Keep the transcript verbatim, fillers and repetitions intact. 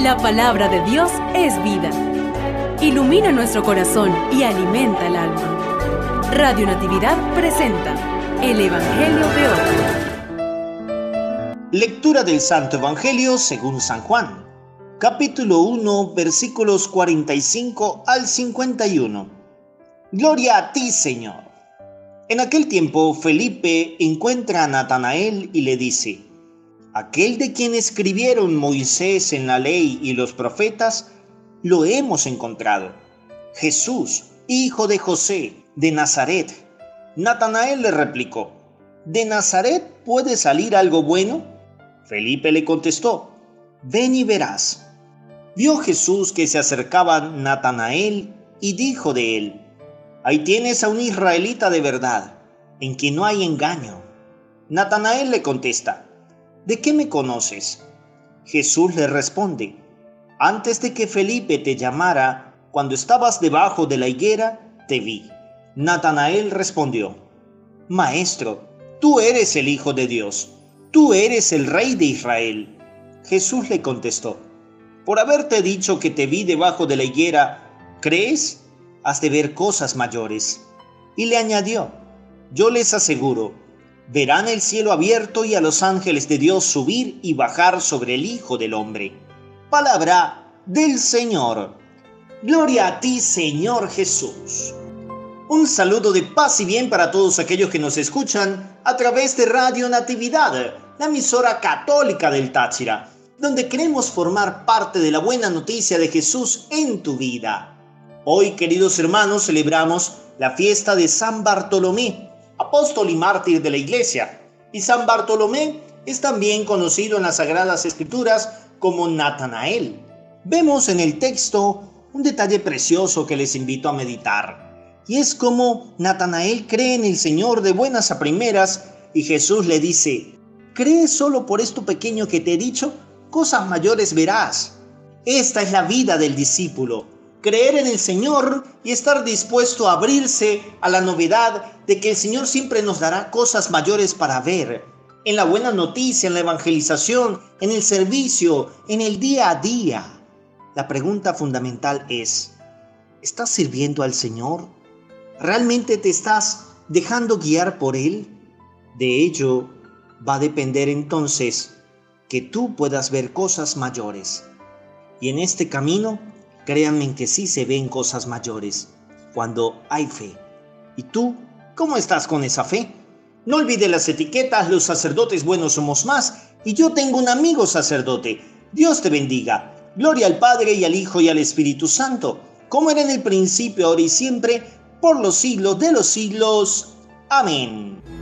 La palabra de Dios es vida. Ilumina nuestro corazón y alimenta el alma. Radio Natividad presenta el Evangelio de hoy. Lectura del Santo Evangelio según San Juan, capítulo uno, versículos cuarenta y cinco al cincuenta y uno. Gloria a ti, Señor. En aquel tiempo, Felipe encuentra a Natanael y le dice: aquel de quien escribieron Moisés en la ley y los profetas, lo hemos encontrado. Jesús, hijo de José, de Nazaret. Natanael le replicó: ¿de Nazaret puede salir algo bueno? Felipe le contestó: ven y verás. Vio Jesús que se acercaba Natanael y dijo de él: ahí tienes a un israelita de verdad, en quien no hay engaño. Natanael le contesta: ¿de qué me conoces? Jesús le responde: antes de que Felipe te llamara, cuando estabas debajo de la higuera, te vi. Natanael respondió: Maestro, tú eres el Hijo de Dios, tú eres el Rey de Israel. Jesús le contestó: por haberte dicho que te vi debajo de la higuera, ¿crees? Has de ver cosas mayores. Y le añadió: yo les aseguro, verán el cielo abierto y a los ángeles de Dios subir y bajar sobre el Hijo del Hombre. Palabra del Señor. Gloria a ti, Señor Jesús. Un saludo de paz y bien para todos aquellos que nos escuchan a través de Radio Natividad, la emisora católica del Táchira, donde queremos formar parte de la buena noticia de Jesús en tu vida. Hoy, queridos hermanos, celebramos la fiesta de San Bartolomé, apóstol y mártir de la Iglesia, y San Bartolomé es también conocido en las Sagradas Escrituras como Natanael. Vemos en el texto un detalle precioso que les invito a meditar, y es como Natanael cree en el Señor de buenas a primeras, y Jesús le dice: ¿crees solo por esto pequeño que te he dicho? Cosas mayores verás. Esta es la vida del discípulo: creer en el Señor y estar dispuesto a abrirse a la novedad de que el Señor siempre nos dará cosas mayores para ver. En la buena noticia, en la evangelización, en el servicio, en el día a día. La pregunta fundamental es: ¿estás sirviendo al Señor? ¿Realmente te estás dejando guiar por Él? De ello va a depender entonces que tú puedas ver cosas mayores. Y en este camino, créanme que sí se ven cosas mayores cuando hay fe. ¿Y tú cómo estás con esa fe? No olvides las etiquetas: los sacerdotes buenos somos más, y yo tengo un amigo sacerdote. Dios te bendiga. Gloria al Padre y al Hijo y al Espíritu Santo, como era en el principio, ahora y siempre, por los siglos de los siglos. Amén.